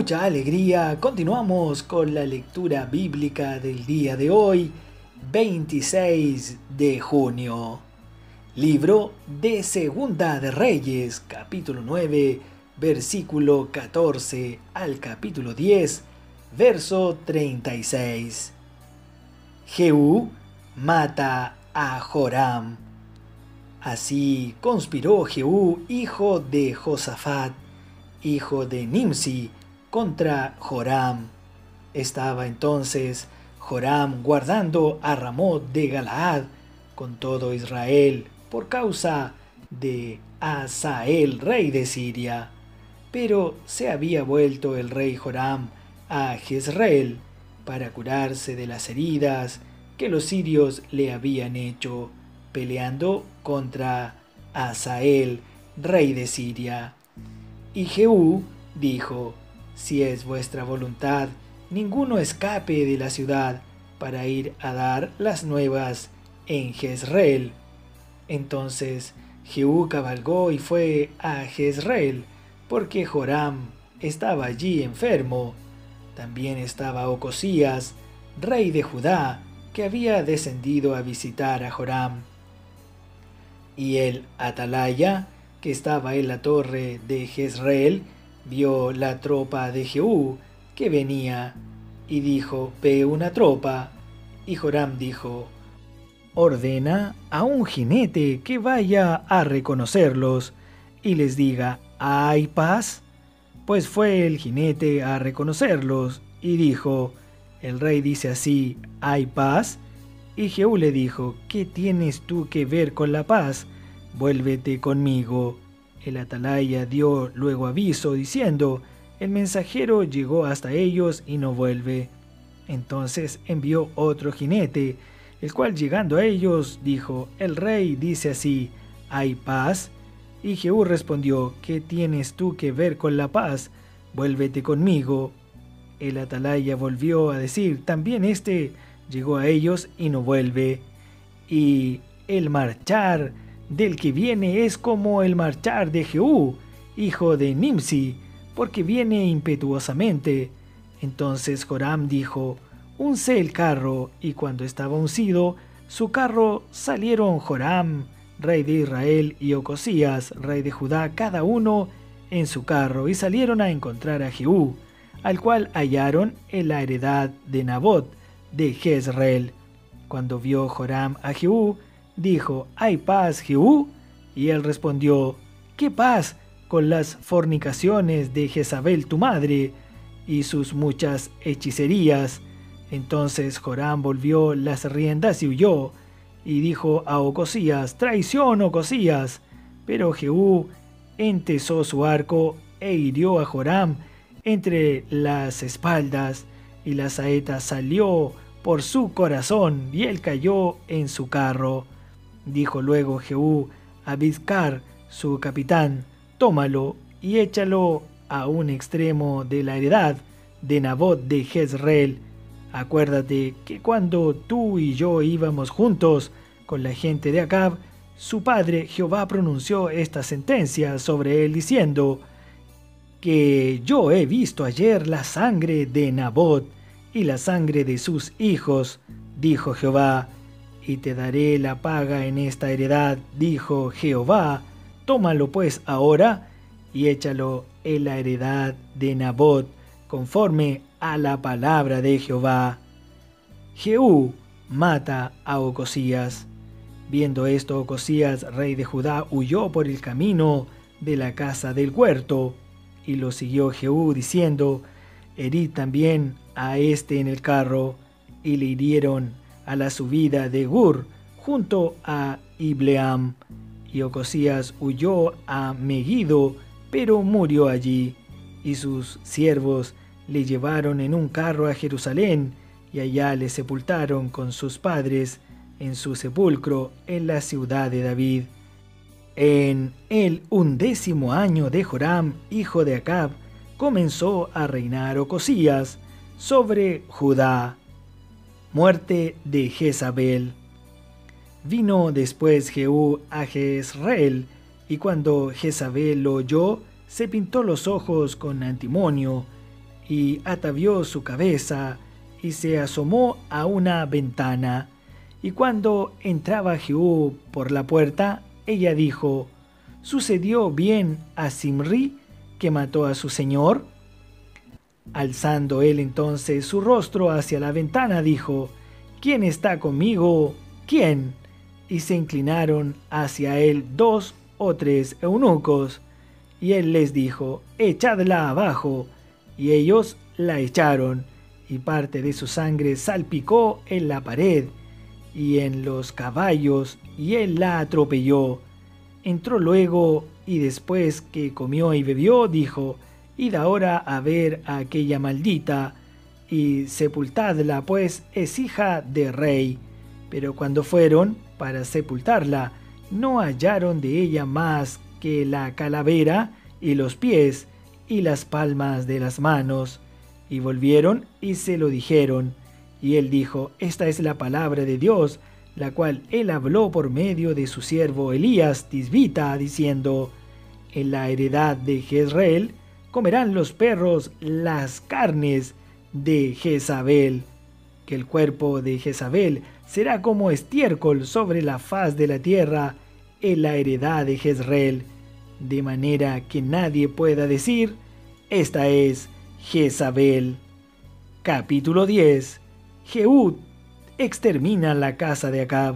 mucha alegría continuamos con la lectura bíblica del día de hoy, 26 de junio. Libro de Segunda de Reyes, capítulo 9, versículo 14 al capítulo 10, verso 36. Jehú mata a Joram. Así conspiró Jehú, hijo de Josafat, hijo de Nimsi, contra Joram. Estaba entonces Joram guardando a Ramot de Galaad con todo Israel por causa de Hazael, rey de Siria. Pero se había vuelto el rey Joram a Jezreel para curarse de las heridas que los sirios le habían hecho, peleando contra Hazael, rey de Siria. Y Jehú dijo: si es vuestra voluntad, ninguno escape de la ciudad para ir a dar las nuevas en Jezreel. Entonces Jehú cabalgó y fue a Jezreel, porque Joram estaba allí enfermo. También estaba Ocosías, rey de Judá, que había descendido a visitar a Joram. Y el atalaya, que estaba en la torre de Jezreel, vio la tropa de Jehú que venía, y dijo: ve una tropa. Y Joram dijo: ordena a un jinete que vaya a reconocerlos, y les diga: ¿hay paz? Pues fue el jinete a reconocerlos, y dijo: el rey dice así: ¿hay paz? Y Jehú le dijo: ¿qué tienes tú que ver con la paz? Vuélvete conmigo. El atalaya dio luego aviso, diciendo: el mensajero llegó hasta ellos y no vuelve. Entonces envió otro jinete, el cual llegando a ellos dijo: el rey dice así: ¿hay paz? Y Jehú respondió: ¿qué tienes tú que ver con la paz? Vuélvete conmigo. El atalaya volvió a decir: también este llegó a ellos y no vuelve. Y el marchar del que viene es como el marchar de Jehú, hijo de Nimsi, porque viene impetuosamente. Entonces Joram dijo: unce el carro. Y cuando estaba uncido su carro, salieron Joram, rey de Israel, y Ocosías, rey de Judá, cada uno en su carro, y salieron a encontrar a Jehú, al cual hallaron en la heredad de Nabot de Jezreel. Cuando vio Joram a Jehú, dijo: ¿hay paz, Jehú? Y él respondió: ¿qué paz con las fornicaciones de Jezabel tu madre y sus muchas hechicerías? Entonces Joram volvió las riendas y huyó, y dijo a Ocosías: traición, Ocosías. Pero Jehú entesó su arco e hirió a Joram entre las espaldas, y la saeta salió por su corazón, y él cayó en su carro. Dijo luego Jehú a Bizcar, su capitán: tómalo y échalo a un extremo de la heredad de Nabot de Jezreel. Acuérdate que cuando tú y yo íbamos juntos con la gente de Acab, su padre Jehová pronunció esta sentencia sobre él, diciendo: que yo he visto ayer la sangre de Nabot y la sangre de sus hijos, dijo Jehová, y te daré la paga en esta heredad, dijo Jehová. Tómalo pues ahora y échalo en la heredad de Nabot, conforme a la palabra de Jehová. Jehú mata a Ocosías. Viendo esto, Ocosías, rey de Judá, huyó por el camino de la casa del huerto, y lo siguió Jehú, diciendo: herid también a este en el carro. Y le hirieron a la subida de Gur, junto a Ibleam. Y Ocosías huyó a Megiddo, pero murió allí. Y sus siervos le llevaron en un carro a Jerusalén, y allá le sepultaron con sus padres en su sepulcro en la ciudad de David. En el 11º año de Joram, hijo de Acab, comenzó a reinar Ocosías sobre Judá. Muerte de Jezabel. Vino después Jehú a Jezreel, y cuando Jezabel lo oyó, se pintó los ojos con antimonio, y atavió su cabeza y se asomó a una ventana. Y cuando entraba Jehú por la puerta, ella dijo: ¿Sucedió bien a Zimri, que mató a su señor? Alzando él entonces su rostro hacia la ventana, dijo: ¿Quién está conmigo? ¿Quién? Y se inclinaron hacia él 2 o 3 eunucos. Y él les dijo: echadla abajo. Y ellos la echaron, y parte de su sangre salpicó en la pared y en los caballos, y él la atropelló. Entró luego, y después que comió y bebió, dijo: id ahora a ver a aquella maldita, y sepultadla, pues es hija de rey. Pero cuando fueron para sepultarla, no hallaron de ella más que la calavera y los pies y las palmas de las manos. Y volvieron y se lo dijeron. Y él dijo: esta es la palabra de Dios, la cual él habló por medio de su siervo Elías Tisbita, diciendo: en la heredad de Jezreel comerán los perros las carnes de Jezabel, que el cuerpo de Jezabel será como estiércol sobre la faz de la tierra en la heredad de Jezreel, de manera que nadie pueda decir: esta es Jezabel. Capítulo 10. Jehú extermina la casa de Acab.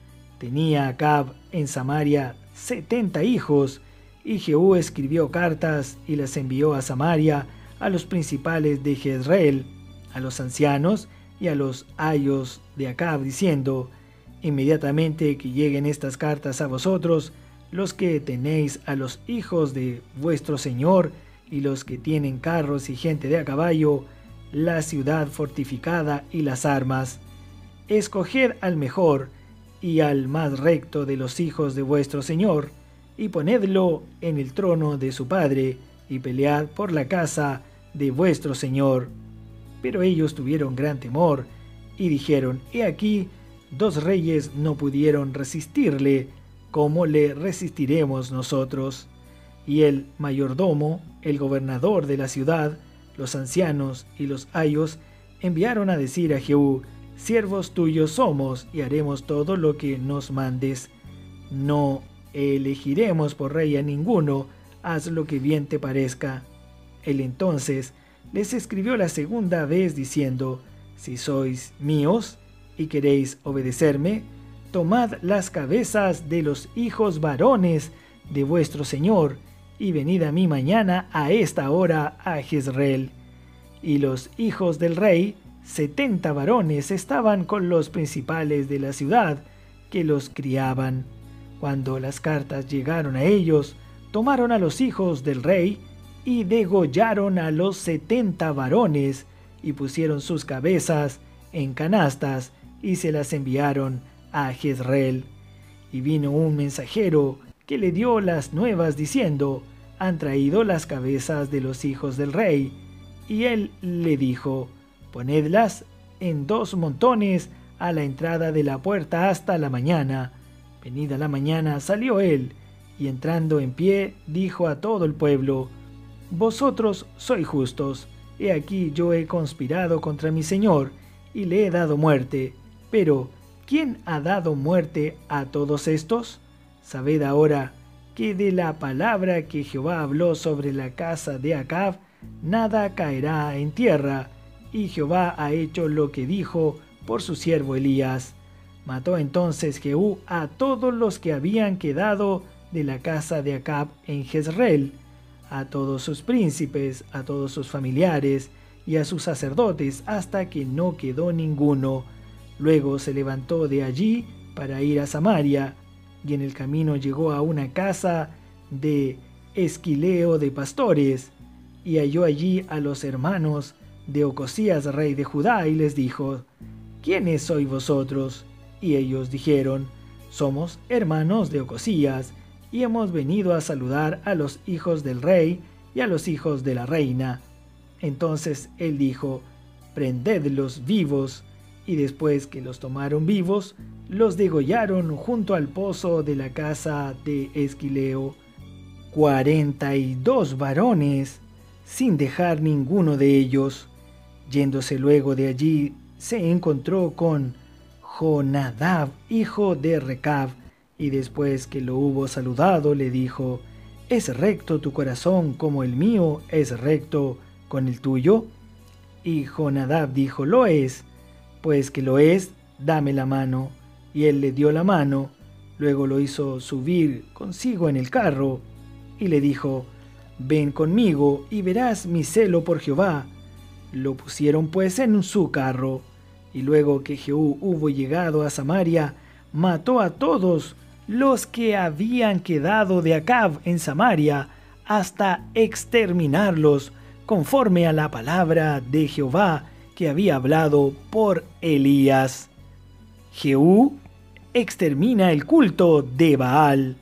Tenía Acab en Samaria 70 hijos, y Jehú escribió cartas y las envió a Samaria a los principales de Jezreel, a los ancianos y a los ayos de Acab, diciendo: inmediatamente que lleguen estas cartas a vosotros, los que tenéis a los hijos de vuestro señor y los que tienen carros y gente de a caballo, la ciudad fortificada y las armas, escoged al mejor y al más recto de los hijos de vuestro señor, y ponedlo en el trono de su padre, y pelead por la casa de vuestro señor. Pero ellos tuvieron gran temor, y dijeron: he aquí, 2 reyes no pudieron resistirle, ¿cómo le resistiremos nosotros? Y el mayordomo, el gobernador de la ciudad, los ancianos y los ayos enviaron a decir a Jehú: siervos tuyos somos, y haremos todo lo que nos mandes. No elegiremos por rey a ninguno, haz lo que bien te parezca. Él entonces les escribió la segunda vez diciendo: si sois míos y queréis obedecerme, tomad las cabezas de los hijos varones de vuestro señor, y venid a mí mañana a esta hora a Jezreel. Y los hijos del rey, 70 varones, estaban con los principales de la ciudad, que los criaban. Cuando las cartas llegaron a ellos, tomaron a los hijos del rey y degollaron a los 70 varones, y pusieron sus cabezas en canastas y se las enviaron a Jezreel. Y vino un mensajero que le dio las nuevas diciendo: han traído las cabezas de los hijos del rey. Y él le dijo: ponedlas en 2 montones a la entrada de la puerta hasta la mañana. Venida la mañana salió él, y entrando en pie dijo a todo el pueblo: vosotros sois justos, he aquí yo he conspirado contra mi señor, y le he dado muerte. Pero ¿quién ha dado muerte a todos estos? Sabed ahora que de la palabra que Jehová habló sobre la casa de Acab, nada caerá en tierra, y Jehová ha hecho lo que dijo por su siervo Elías. Mató entonces Jehú a todos los que habían quedado de la casa de Acab en Jezreel, a todos sus príncipes, a todos sus familiares y a sus sacerdotes, hasta que no quedó ninguno. Luego se levantó de allí para ir a Samaria, y en el camino llegó a una casa de Esquileo de pastores, y halló allí a los hermanos de Ocosías, rey de Judá, y les dijo: ¿quiénes sois vosotros? Y ellos dijeron: somos hermanos de Ocosías, y hemos venido a saludar a los hijos del rey y a los hijos de la reina. Entonces él dijo: prendedlos vivos. Y después que los tomaron vivos, los degollaron junto al pozo de la casa de Esquileo. 42 varones sin dejar ninguno de ellos. Yéndose luego de allí, se encontró con Jonadab, hijo de Recab, y después que lo hubo saludado, le dijo: ¿Es recto tu corazón como el mío es recto con el tuyo? Y Jonadab dijo: Lo es. Pues que lo es, dame la mano. Y él le dio la mano. Luego lo hizo subir consigo en el carro, y le dijo: Ven conmigo y verás mi celo por Jehová. Lo pusieron pues en su carro, y luego que Jehú hubo llegado a Samaria, mató a todos los que habían quedado de Acab en Samaria, hasta exterminarlos, conforme a la palabra de Jehová que había hablado por Elías. Jehú extermina el culto de Baal.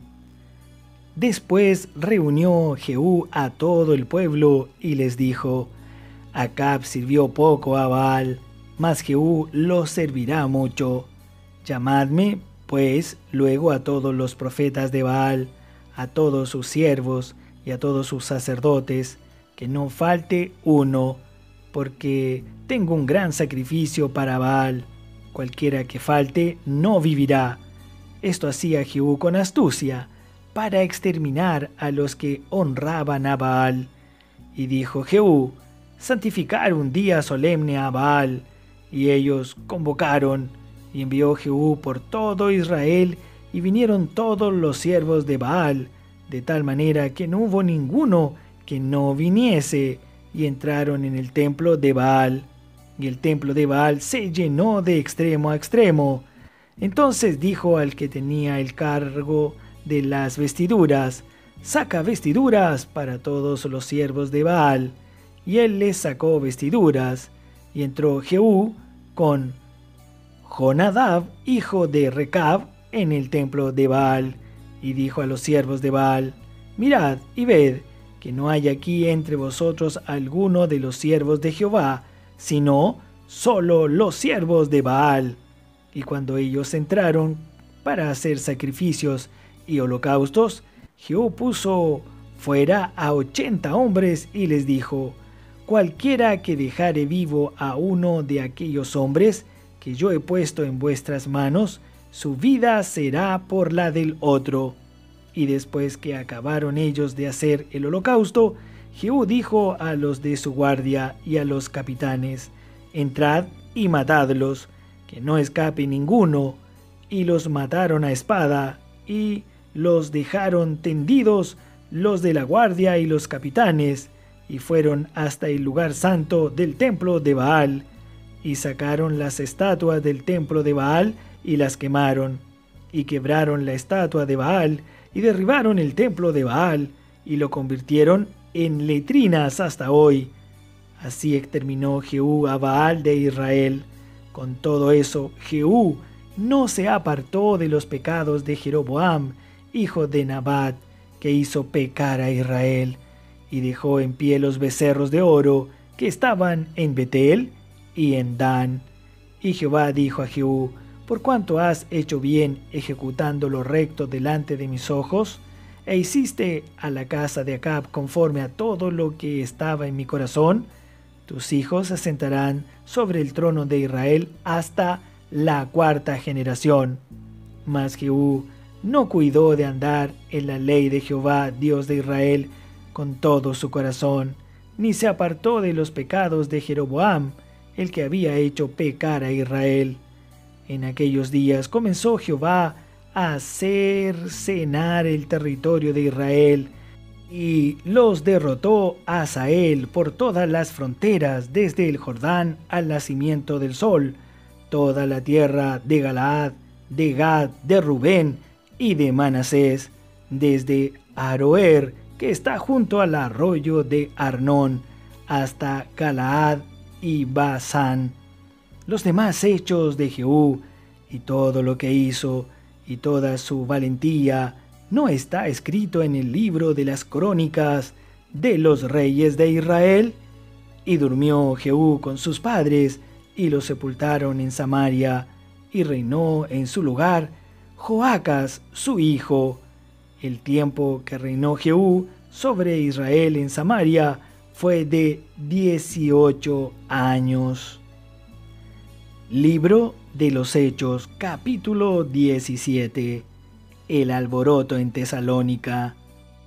Después reunió Jehú a todo el pueblo y les dijo: Acab sirvió poco a Baal, mas Jehú lo servirá mucho. Llamadme, pues, luego a todos los profetas de Baal, a todos sus siervos y a todos sus sacerdotes, que no falte uno, porque tengo un gran sacrificio para Baal. Cualquiera que falte no vivirá. Esto hacía Jehú con astucia, para exterminar a los que honraban a Baal. Y dijo Jehú: santificar un día solemne a Baal. Y ellos convocaron, y envió Jehú por todo Israel, y vinieron todos los siervos de Baal, de tal manera que no hubo ninguno que no viniese, y entraron en el templo de Baal. Y el templo de Baal se llenó de extremo a extremo. Entonces dijo al que tenía el cargo de las vestiduras: saca vestiduras para todos los siervos de Baal. Y él les sacó vestiduras, y entró Jehú con Jonadab, hijo de Recab, en el templo de Baal, y dijo a los siervos de Baal: mirad y ved, que no hay aquí entre vosotros alguno de los siervos de Jehová, sino solo los siervos de Baal. Y cuando ellos entraron para hacer sacrificios y holocaustos, Jehú puso fuera a 80 hombres y les dijo: cualquiera que dejare vivo a uno de aquellos hombres que yo he puesto en vuestras manos, su vida será por la del otro. Y después que acabaron ellos de hacer el holocausto, Jehú dijo a los de su guardia y a los capitanes: entrad y matadlos, que no escape ninguno. Y los mataron a espada, y los dejaron tendidos los de la guardia y los capitanes, y fueron hasta el lugar santo del templo de Baal, y sacaron las estatuas del templo de Baal y las quemaron, y quebraron la estatua de Baal, y derribaron el templo de Baal, y lo convirtieron en letrinas hasta hoy. Así exterminó Jehú a Baal de Israel. Con todo eso, Jehú no se apartó de los pecados de Jeroboam, hijo de Nabat, que hizo pecar a Israel, y dejó en pie los becerros de oro que estaban en Betel y en Dan. Y Jehová dijo a Jehú: por cuanto has hecho bien ejecutando lo recto delante de mis ojos, e hiciste a la casa de Acab conforme a todo lo que estaba en mi corazón, tus hijos se sentarán sobre el trono de Israel hasta la 4ª generación. Mas Jehú no cuidó de andar en la ley de Jehová, Dios de Israel, con todo su corazón, ni se apartó de los pecados de Jeroboam, el que había hecho pecar a Israel. En aquellos días comenzó Jehová a hacer cenar el territorio de Israel, y los derrotó a Hazael por todas las fronteras, desde el Jordán al nacimiento del sol, toda la tierra de Galaad, de Gad, de Rubén y de Manasés, desde Aroer, que está junto al arroyo de Arnón, hasta Galaad y Basán. Los demás hechos de Jehú, y todo lo que hizo, y toda su valentía, ¿no está escrito en el libro de las crónicas de los reyes de Israel? Y durmió Jehú con sus padres, y los sepultaron en Samaria, y reinó en su lugar Joacas su hijo. El tiempo que reinó Jehú sobre Israel en Samaria fue de 18 años. Libro de los Hechos, capítulo 17. El alboroto en Tesalónica.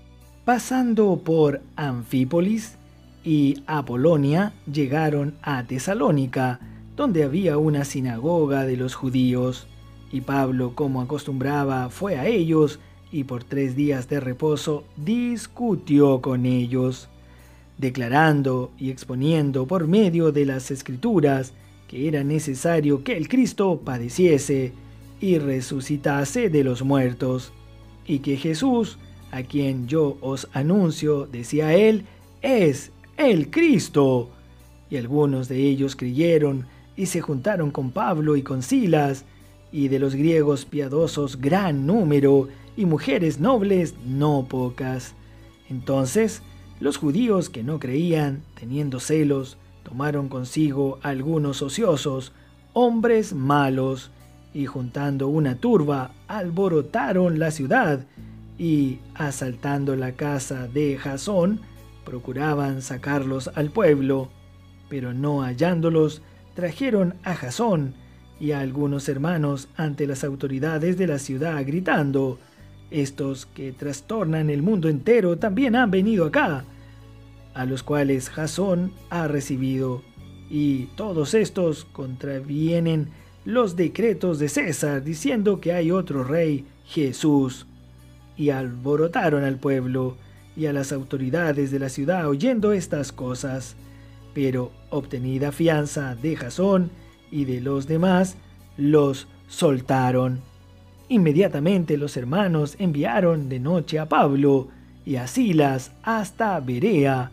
Pasando por Anfípolis y Apolonia, llegaron a Tesalónica, donde había una sinagoga de los judíos. Y Pablo, como acostumbraba, fue a ellos y por 3 días de reposo discutió con ellos, declarando y exponiendo por medio de las Escrituras que era necesario que el Cristo padeciese y resucitase de los muertos, y que Jesús, a quien yo os anuncio, decía él, es el Cristo. Y algunos de ellos creyeron y se juntaron con Pablo y con Silas, y de los griegos piadosos gran número, y mujeres nobles no pocas. Entonces los judíos que no creían, teniendo celos, tomaron consigo algunos ociosos, hombres malos, y juntando una turba, alborotaron la ciudad, y asaltando la casa de Jasón, procuraban sacarlos al pueblo, pero no hallándolos, trajeron a Jasón y a algunos hermanos ante las autoridades de la ciudad, gritando, estos que trastornan el mundo entero también han venido acá, a los cuales Jasón ha recibido, y todos estos contravienen los decretos de César, diciendo que hay otro rey, Jesús. Y alborotaron al pueblo y a las autoridades de la ciudad oyendo estas cosas. Pero obtenida fianza de Jasón y de los demás, los soltaron. Inmediatamente los hermanos enviaron de noche a Pablo y a Silas hasta Berea,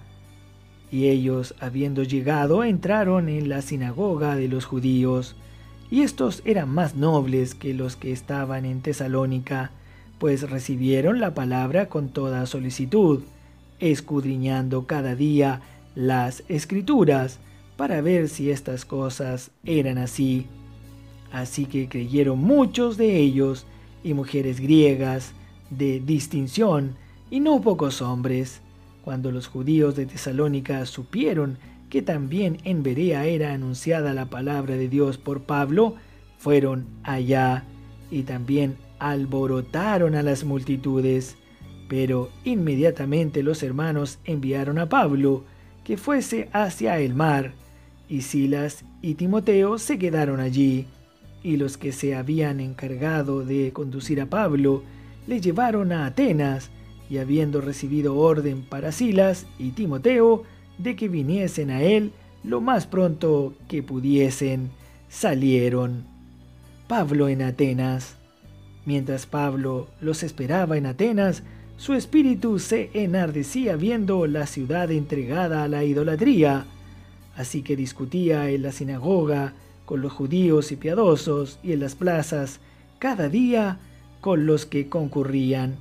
y ellos, habiendo llegado, entraron en la sinagoga de los judíos, y estos eran más nobles que los que estaban en Tesalónica, pues recibieron la palabra con toda solicitud, escudriñando cada día las Escrituras, para ver si estas cosas eran así. Así que creyeron muchos de ellos, y mujeres griegas de distinción, y no pocos hombres. Cuando los judíos de Tesalónica supieron que también en Berea era anunciada la palabra de Dios por Pablo, fueron allá, y también alborotaron a las multitudes. Pero inmediatamente los hermanos enviaron a Pablo, que fuese hacia el mar, y Silas y Timoteo se quedaron allí, y los que se habían encargado de conducir a Pablo le llevaron a Atenas, y habiendo recibido orden para Silas y Timoteo de que viniesen a él lo más pronto que pudiesen, salieron. Pablo en Atenas. Mientras Pablo los esperaba en Atenas, su espíritu se enardecía viendo la ciudad entregada a la idolatría, así que discutía en la sinagoga con los judíos y piadosos, y en las plazas cada día con los que concurrían.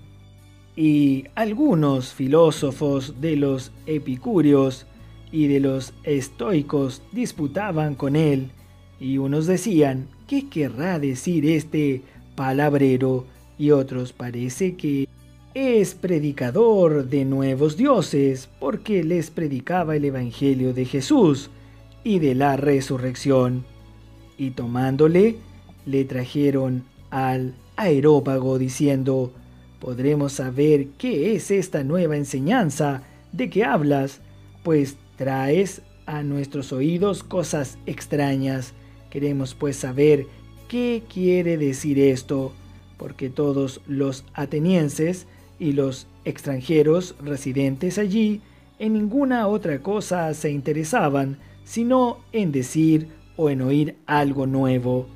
Y algunos filósofos de los epicúreos y de los estoicos disputaban con él, y unos decían, ¿qué querrá decir este palabrero? Y otros, parece que es predicador de nuevos dioses, porque les predicaba el evangelio de Jesús y de la resurrección. Y tomándole, le trajeron al Areópago, diciendo, ¿podremos saber qué es esta nueva enseñanza de que hablas? Pues traes a nuestros oídos cosas extrañas. Queremos pues saber qué quiere decir esto, porque todos los atenienses y los extranjeros residentes allí en ninguna otra cosa se interesaban, sino en decir o en oír algo nuevo.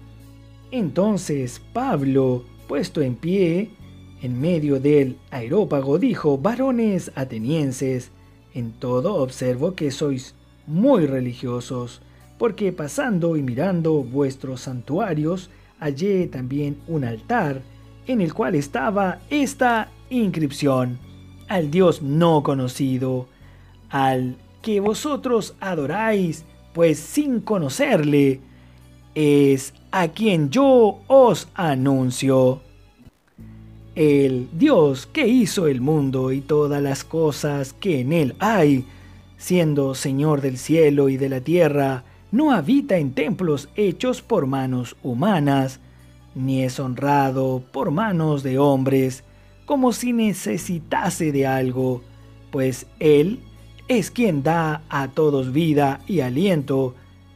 Entonces Pablo, puesto en pie, en medio del Areópago, dijo, varones atenienses, en todo observo que sois muy religiosos, porque pasando y mirando vuestros santuarios, hallé también un altar, en el cual estaba esta inscripción, al Dios no conocido, al que vosotros adoráis, pues sin conocerle, es a quien yo os anuncio. El Dios que hizo el mundo y todas las cosas que en él hay, siendo Señor del cielo y de la tierra, no habita en templos hechos por manos humanas, ni es honrado por manos de hombres, como si necesitase de algo, pues Él es quien da a todos vida y aliento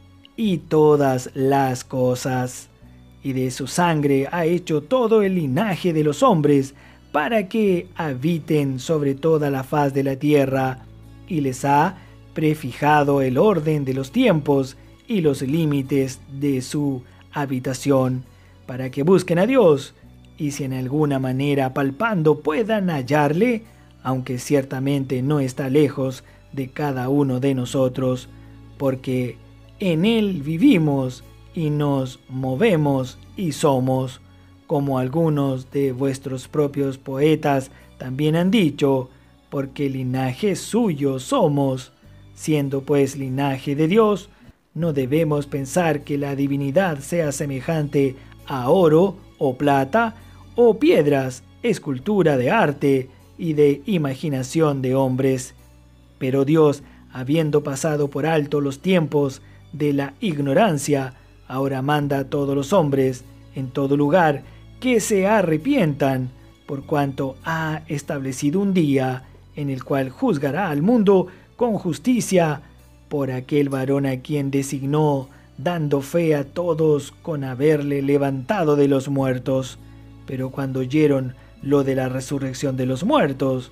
y todas las cosas, y de su sangre ha hecho todo el linaje de los hombres, para que habiten sobre toda la faz de la tierra, y les ha prefijado el orden de los tiempos y los límites de su habitación, para que busquen a Dios, y si en alguna manera palpando puedan hallarle, aunque ciertamente no está lejos de cada uno de nosotros, porque en Él vivimos y nos movemos y somos, como algunos de vuestros propios poetas también han dicho, porque linaje suyo somos. Siendo pues linaje de Dios, no debemos pensar que la divinidad sea semejante a oro o plata o piedras, escultura de arte y de imaginación de hombres. Pero Dios, habiendo pasado por alto los tiempos de la ignorancia, ahora manda a todos los hombres en todo lugar que se arrepientan, por cuanto ha establecido un día en el cual juzgará al mundo con justicia por aquel varón a quien designó, dando fe a todos con haberle levantado de los muertos. Pero cuando oyeron lo de la resurrección de los muertos,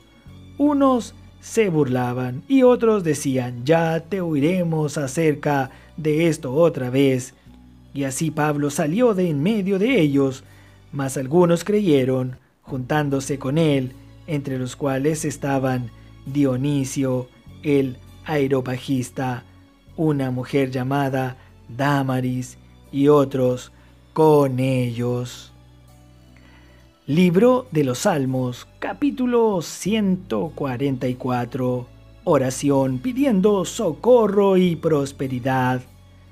unos se burlaban y otros decían: ya te oiremos acerca de esto otra vez. Y así Pablo salió de en medio de ellos, mas algunos creyeron, juntándose con él, entre los cuales estaban Dionisio, el areopagista, una mujer llamada Dámaris, y otros con ellos. Libro de los Salmos, capítulo 144. Oración pidiendo socorro y prosperidad.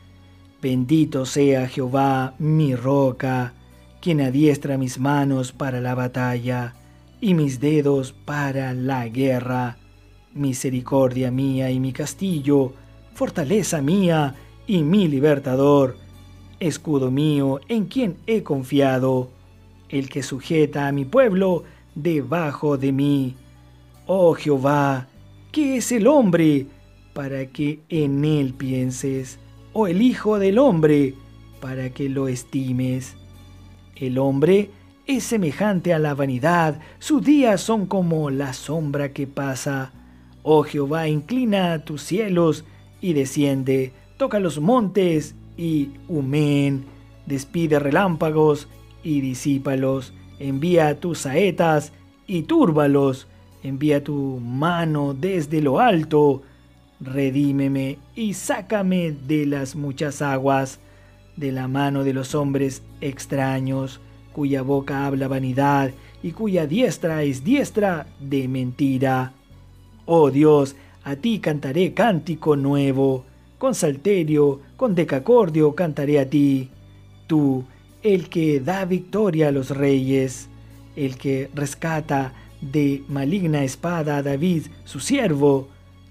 Bendito sea Jehová, mi roca, quien adiestra mis manos para la batalla y mis dedos para la guerra. Misericordia mía y mi castillo, fortaleza mía y mi libertador, escudo mío en quien he confiado, el que sujeta a mi pueblo debajo de mí. Oh Jehová, ¿qué es el hombre para que en él pienses? ¿O el hijo del hombre para que lo estimes? El hombre es semejante a la vanidad, sus días son como la sombra que pasa. Oh Jehová, inclina tus cielos y desciende, toca los montes y humeen, despide relámpagos y disípalos, envía tus saetas y túrbalos, envía tu mano desde lo alto, redímeme y sácame de las muchas aguas, de la mano de los hombres extraños, cuya boca habla vanidad y cuya diestra es diestra de mentira. Oh Dios, a ti cantaré cántico nuevo, con salterio, con decacordio cantaré a ti. Tú, el que da victoria a los reyes, el que rescata de maligna espada a David, su siervo,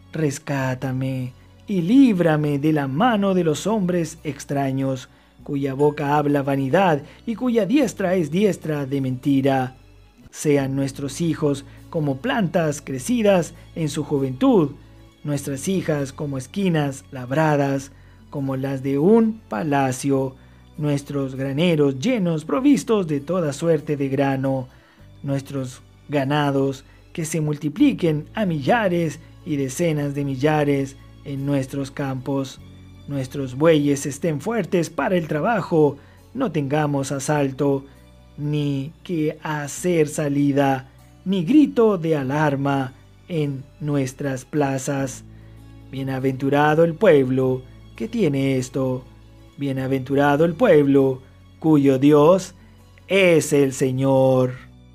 rescátame y líbrame de la mano de los hombres extraños, cuya boca habla vanidad y cuya diestra es diestra de mentira. Sean nuestros hijos como plantas crecidas en su juventud, nuestras hijas como esquinas labradas, como las de un palacio, nuestros graneros llenos provistos de toda suerte de grano, nuestros ganados que se multipliquen a millares y decenas de millares en nuestros campos, nuestros bueyes estén fuertes para el trabajo, no tengamos asalto, ni que hacer salida, ni grito de alarma en nuestras plazas. Bienaventurado el pueblo que tiene esto, bienaventurado el pueblo cuyo Dios es el Señor.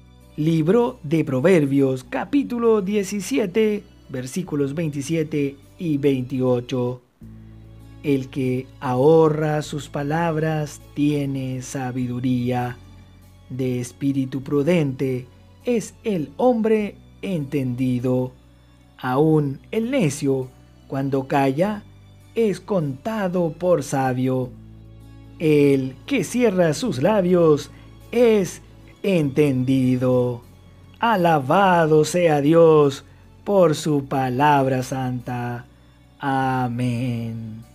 Libro de Proverbios, capítulo 17, versículos 27 y 28. El que ahorra sus palabras tiene sabiduría. De espíritu prudente es el hombre entendido. Aún el necio, cuando calla, es contado por sabio. El que cierra sus labios es entendido. Alabado sea Dios por su palabra santa. Amén.